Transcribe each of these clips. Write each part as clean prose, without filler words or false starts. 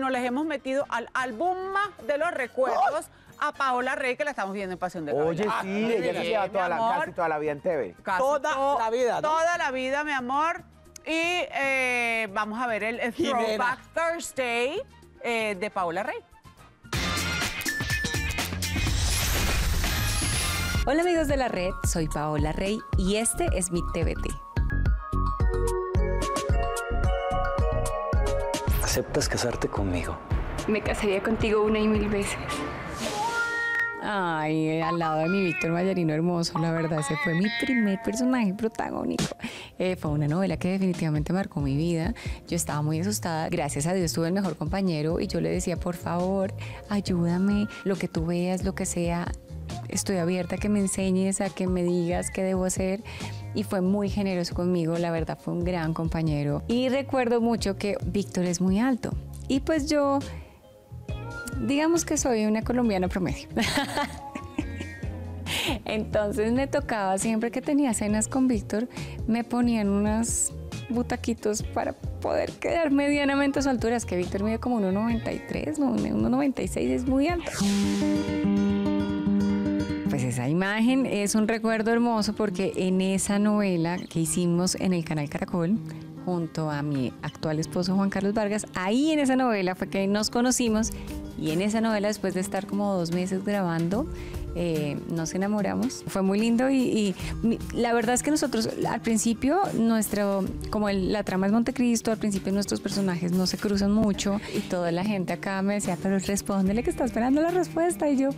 nos les hemos metido al álbum de los recuerdos a Paola Rey, que la estamos viendo en Pasión de Gavilanes. Oye, sí, ella se lleva casi toda la vida en TV. Toda la vida, ¿no? Toda la vida, mi amor. Y vamos a ver el Throwback Thursday de Paola Rey. Hola amigos de la red, soy Paola Rey y este es mi TBT. ¿Aceptas casarte conmigo? Me casaría contigo 1 y 1000 veces. Ay, al lado de mi Víctor Mayarino hermoso, la verdad, ese fue mi primer personaje protagónico. Fue una novela que definitivamente marcó mi vida. Yo estaba muy asustada, gracias a Dios tuve el mejor compañero y yo le decía, por favor, ayúdame, lo que tú veas, lo que sea, estoy abierta a que me enseñes, a que me digas qué debo hacer. Y fue muy generoso conmigo, la verdad fue un gran compañero. Y recuerdo mucho que Víctor es muy alto y pues yo... digamos que soy una colombiana promedio. Entonces me tocaba, siempre que tenía cenas con Víctor, me ponían unos butaquitos para poder quedar medianamente a su altura. Es que Víctor mide como 1,93, 1,96, es muy alto. Pues esa imagen es un recuerdo hermoso porque en esa novela que hicimos en el canal Caracol, junto a mi actual esposo Juan Carlos Vargas, ahí en esa novela fue que nos conocimos y en esa novela, después de estar como 2 meses grabando, nos enamoramos. Fue muy lindo y la verdad es que nosotros al principio, la trama es Montecristo, al principio nuestros personajes no se cruzan mucho y toda la gente acá me decía, pero respóndele que está esperando la respuesta y yo,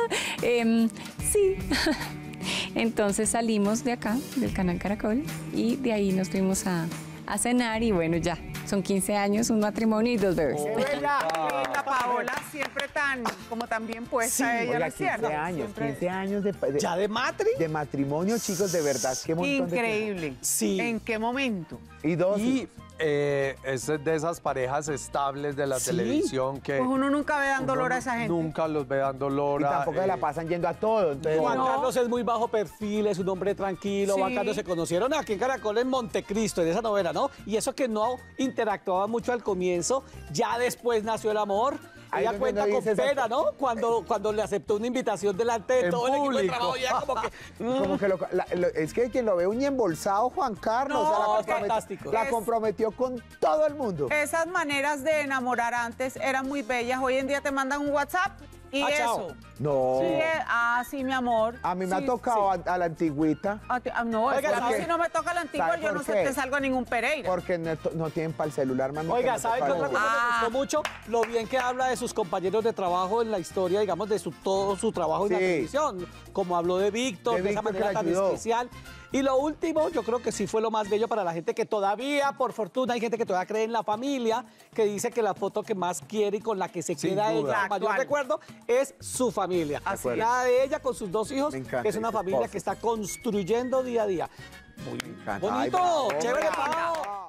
sí. Entonces salimos de acá, del canal Caracol y de ahí nos fuimos a cenar y bueno, ya. Son 15 años, un matrimonio y 2 bebés. La Paola siempre tan bien puesta, Sí, ella, oiga, ¿no es cierto? 15 años ¿Ya de matri? de matrimonio, chicos, de verdad, qué montón de Increíble. Sí. ¿En qué momento? tiempo. Y 2 Y es de esas parejas estables de la televisión que Pues uno nunca ve dando lora a esa gente. nunca los ve dando lora. y tampoco se la pasan yendo a todo. Entonces, Juan Carlos es muy bajo perfil, es un hombre tranquilo. Sí. Juan Carlos se conocieron aquí en Caracol, en Montecristo, en esa novela, ¿no? Y eso que no interactuaba mucho al comienzo, ya después nació el amor. Ahí Ella donde cuenta uno con dice esa- pena, ¿no? Cuando le aceptó una invitación delante de En todo el equipo de público. trabajo, ya como que... como que es que quien lo ve un embolsado, Juan Carlos, No, o sea, es comprometió- fantástico. la comprometió con todo el mundo. Esas maneras de enamorar antes eran muy bellas. Hoy en día te mandan un WhatsApp y chao. eso. No, Sí, mi amor. a mí me Sí, ha tocado sí. a la antigüita, No, Oiga, a mí ¿sabe? si no me toca la antigua, ¿Sabe yo por no sé, qué? te salgo a ningún Pereira. porque no tienen para el celular, mami. Oiga, que ¿sabe no qué te otra pago. cosa me gustó mucho? Lo bien que habla de sus compañeros de trabajo en la historia, digamos, de todo su trabajo en la Sí. televisión. Como habló de Víctor, De de esa Víctor que manera la tan ayudó. especial. Y lo último, yo creo que sí fue lo más bello para la gente que todavía, por fortuna, hay gente que todavía cree en la familia, que dice que la foto que más quiere y con la que se Sin queda duda. ella, La el mayor actual. recuerdo, es su familia. Así es. La de ella con sus 2 hijos, Me encanta, que es una y su familia esposo. que está construyendo día a día. Me encanta. Ay, Bonito, bravo, chévere, bravo. Pau.